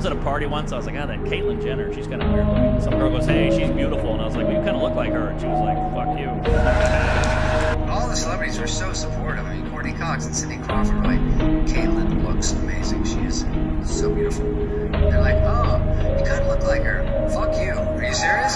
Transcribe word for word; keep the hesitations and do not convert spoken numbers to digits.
was at a party once. I was like, ah, that Caitlyn Jenner, she's kind of weird looking. Some girl goes, hey, she's beautiful. And I was like, well, you kind of look like her. And she was like, fuck you. All the celebrities were so supportive. I mean, Courtney Cox and Cindy Crawford were like, Caitlyn looks amazing. She is so beautiful. They're like, oh, you kind of look like her. Fuck you. Are you serious?